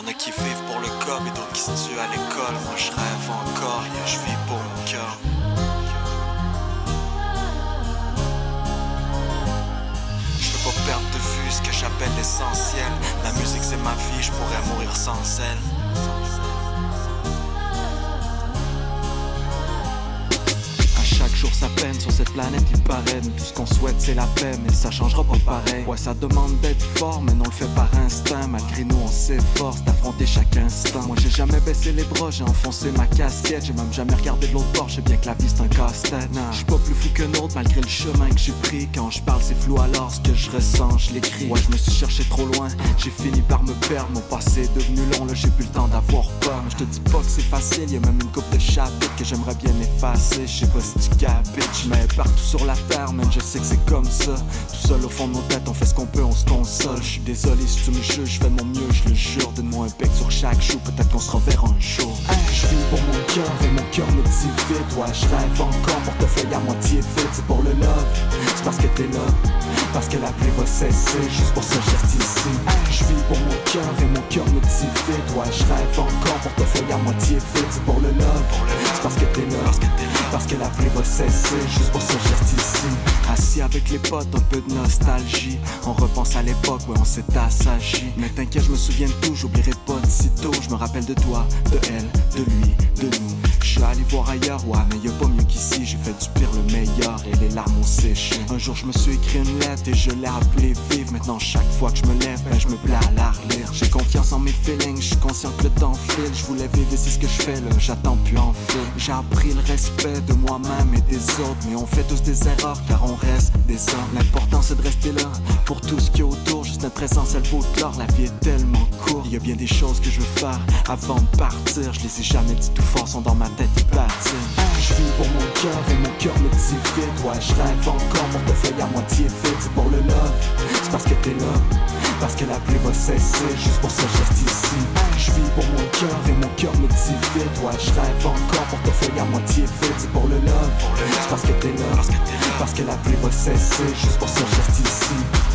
Y'en a qui vivent pour le cob et d'autres qui se tuent à l'école. Moi je rêve encore, yeah, je vis pour mon cœur. Je peux pas perdre de vue ce que j'appelle l'essentiel. La musique c'est ma vie, je pourrais mourir sans elle. Chaque jour sa peine sur cette planète il paraît. Nous tout ce qu'on souhaite c'est la paix, mais ça changera pas pareil. Ouais ça demande d'être fort mais non le fait par instinct. Malgré nous on s'efforce d'affronter chaque instant. Moi j'ai jamais baissé les bras, j'ai enfoncé ma casquette. J'ai même jamais regardé de l'autre bord, je sais bien que la vie c'est un casse-tête. J'suis pas plus fou qu'un autre malgré le chemin que j'ai pris. Quand je parle c'est flou alors ce que je ressens je l'écris. Ouais je me suis cherché trop loin, j'ai fini par me perdre. Mon passé est devenu long, là j'ai plus le temps d'avoir peur. Mais je te dis pas que c'est facile, y'a même une coupe de chapitres que j'aimerais bien effacer. Je sais pas si tu capitch, mais partout sur la terre, man, je sais que c'est comme ça. Tout seul au fond de nos têtes, on fait ce qu'on peut, on se console. Je suis désolé si tu me juges, je fais de mon mieux, je le jure. Donne-moi un bec sur chaque jour, peut-être qu'on se reverra un jour. Hey, je vis pour mon cœur et mon cœur me dit vite. Ouais, je rêve encore, portefeuille à moitié vide. C'est pour le love, c'est parce que t'es là, parce que la pluie va cesser. Juste pour ça, je reste ici. Hey, je vis pour mon cœur et mon cœur me dit vite. Ouais, je rêve encore, portefeuille à moitié vide. C'est pour le love, c'est parce que t'es là, parce que la pluie va cesser. Juste pour ça, je reste ici. Assis avec les potes, un peu de nostalgie. On repense à l'époque où on s'est assagi. Mais t'inquiète, je me souviens de tout, j'oublierai pas de sitôt. Je me rappelle de toi, de elle, de lui, de nous. Je suis allé voir ailleurs, ouais, mais y'a pas mieux qu'ici. J'ai fait du pire le meilleur et les larmes ont séché. Un jour je me suis écrit une lettre et je l'ai appelée vive. Maintenant chaque fois que je me lève, ben je me plais à la relire. J'ai confiance en mes feelings, je suis conscient que le temps file. Je voulais vivre et c'est ce que je fais là, j'attends plus en fil. J'ai appris le respect de moi-même et des autres. Mais on fait tous des erreurs car on reste des hommes. L'important c'est de rester là pour tout ce qui est autour. Juste notre présence elle vaut de l'or, la vie est tellement courte. Il y a bien des choses que je veux faire avant de partir. Je les ai jamais dit tout fort, sont dans ma tête et patinent. Je vis pour mon cœur et mon cœur me dit vite. Ouais je rêve encore, portefeuille à moitié vide. C'est pour le love, c'est parce que t'es là, parce que la pluie va cesser. Juste pour ça je reste ici. Je vis pour mon cœur et mon cœur me dit vite. Ouais je rêve encore, portefeuille à moitié vide. C'est pour le love, c'est parce que t'es là, parce que la pluie va cesser. Juste pour ça je reste ici.